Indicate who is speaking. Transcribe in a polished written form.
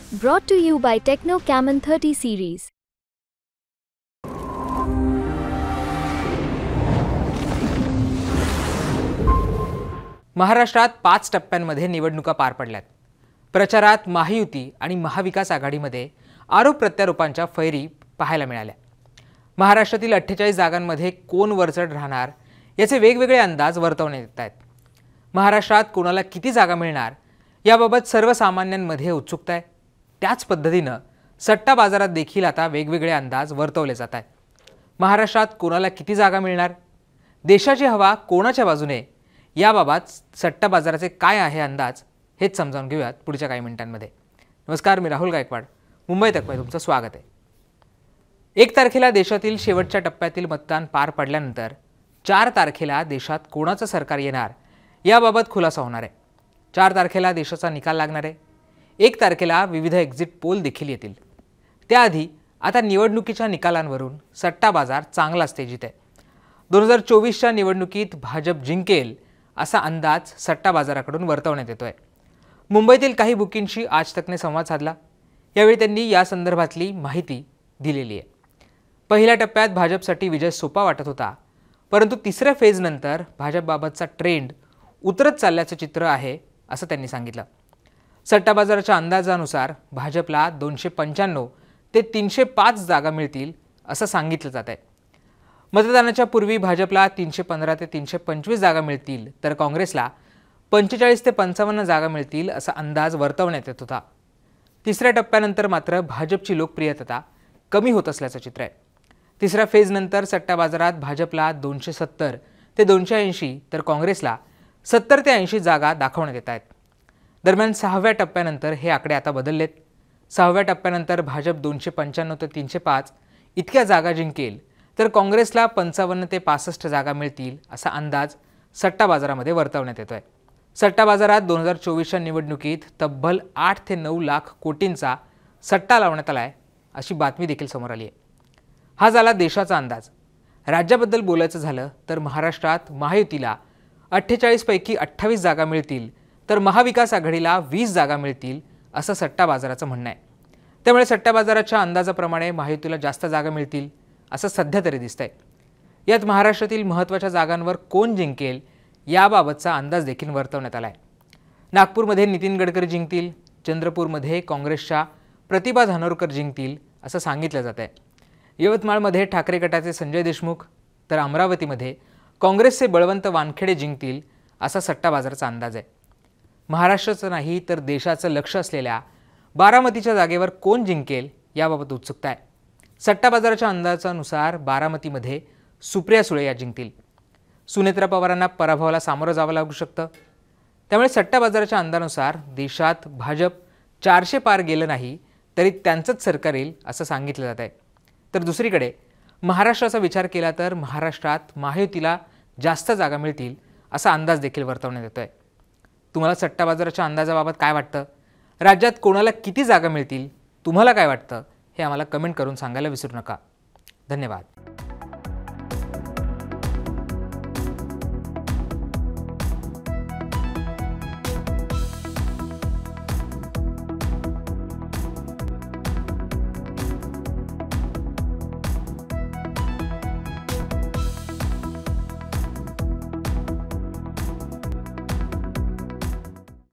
Speaker 1: Brought to you by Techno Camon 30 series.
Speaker 2: महाराष्ट्रात 5 टप्प्यांमध्ये निवडणुका पार पडल्यात। प्रचारात महायुती आणि महाविकास आघाडीमध्ये आरोप प्रत्यारोपांच्या फैरी पाहायला मिळाल्या। महाराष्ट्रातील 48 जागांमध्ये कोण वरचढ राहणार याचे वेगवेगळे अंदाज वर्तवण्यात येत आहेत। महाराष्ट्रात कोणाला किती जागा मिळणार याबाबत सर्वसामान्यांमध्ये उत्सुकता आहे। त्याच पद्धतीने सट्टा बाजारात देखील आता वेगवेगळे अंदाज वर्तवले जात आहेत। महाराष्ट्रात कोणाला किती जागा मिळणार, देशाची हवा कोणाच्या बाजूने याबाबत सट्टा बाजाराचे काय आहे अंदाज हेच समजावून घेऊयात पुढच्या काही मिनिटांमध्ये। नमस्कार, मी राहुल गायकवाड, मुंबई तकमध्ये तुमचं स्वागत आहे। 1 तारखेला देशातील शेवटच्या टप्प्यातील मतदान पार पडल्यानंतर 4 तारखेला देशात कोणाचं सरकार येणार याबाबत खुलासा होणार आहे। 4 तारखेला देशाचा निकाल लागणार आहे। 1 तारखेला विविध एक्झिट पोल देखील येतील। त्याआधी आता निवडणुकीच्या निकालांवरून सट्टा बाजार चांगलाच तेजीत आहे। 2024च्या निवडणुकीत भाजप जिंकेल असा अंदाज सट्टा बाजाराकडून वर्तवण्यात येतोय। मुंबईतील काही बुकींशी आज तकने संवाद साधला। यावेळी त्यांनी या संदर्भातली माहिती दिलेली आहे। पहिल्या टप्प्यात भाजपसाठी विजय सोपा वाटत होता, परंतु तिसऱ्या फेजनंतर भाजपबाबतचा ट्रेंड उतरत चालल्याचं चित्र आहे असं त्यांनी सांगितलं। सट्टा बाजाराच्या अंदाजानुसार भाजपला 295 ते 305 जागा मिळतील असं सांगितलं जात आहे। मतदानाच्या पूर्वी भाजपला 315 ते 325 जागा मिळतील, तर काँग्रेसला 45 ते 55 जागा मिळतील असा अंदाज वर्तवण्यात येत होता। तिसऱ्या टप्प्यानंतर मात्र भाजपची लोकप्रियता कमी होत असल्याचं चित्र आहे। तिसऱ्या फेजनंतर सट्टा बाजारात भाजपला 270 ते 280 तर काँग्रेसला 70 ते 80 जागा दाखवण्यात येत आहेत। दरम्यान 6व्या टप्प्यानंतर हे आकडे आता बदललेत। 6व्या टप्प्यानंतर भाजप 295 ते 305 इतक्या जागा जिंकेल, तर काँग्रेसला 55 ते 65 जागा मिळतील असा अंदाज सट्टा बाजारामध्ये वर्तवण्यात येतोय। सट्टा बाजारात 2024च्या निवडणुकीत तब्बल 8 ते 9 लाख कोटींचा सट्टा लावण्यात आलाय अशी बातमी देखील समोर आली आहे। हा झाला देशाचा अंदाज। राज्याबद्दल बोलायचं झालं तर महाराष्ट्रात महायुतीला 48 पैकी 28 जागा मिळतील, तर महाविकास आघाडीला 20 जागा मिळतील असं सट्टा बाजाराचं म्हणणं आहे। त्यामुळे सट्टा बाजाराच्या अंदाजाप्रमाणे महायुतीला जास्त जागा मिळतील असं सध्या तरी दिसतंय। यात महाराष्ट्रातील महत्त्वाच्या जागांवर कोण जिंकेल याबाबतचा अंदाज देखील वर्तवण्यात आलाय। नागपूरमध्ये नितीन गडकरी जिंकतील, चंद्रपूरमध्ये काँग्रेसच्या प्रतिभा धानोरकर जिंकतील असं सांगितलं जात आहे। यवतमाळमध्ये ठाकरे गटाचे संजय देशमुख, तर अमरावतीमध्ये काँग्रेसचे बळवंत वानखेडे जिंकतील असा सट्टा बाजाराचा अंदाज आहे। महाराष्ट्राचं नाही तर देशाचं लक्ष असलेल्या बारामतीच्या जागेवर कोण जिंकेल याबाबत उत्सुकता आहे। सट्टा बाजाराच्या अंदाजानुसार बारामतीमध्ये सुप्रिया सुळे या जिंकतील। सुनेत्रा पवारांना पराभवाला सामोरं जावं लागू शकतं। त्यामुळे सट्टा बाजाराच्या अंदाजानुसार देशात भाजप 400 पार गेलं नाही तरी त्यांचंच सरकार येईल असं सांगितलं जात आहे। तर दुसरीकडे महाराष्ट्राचा विचार केला तर महाराष्ट्रात महायुतीला जास्त जागा मिळतील असा अंदाज देखील वर्तवण्यात येतोय। तुम्हाला सट्टा बाजाराच्या अंदाजाबाबत काय वाटतं? राज्यात कोणाला किती जागा मिळतील तुम्हाला काय वाटतं हे आम्हाला कमेंट करून सांगायला विसरू नका। धन्यवाद।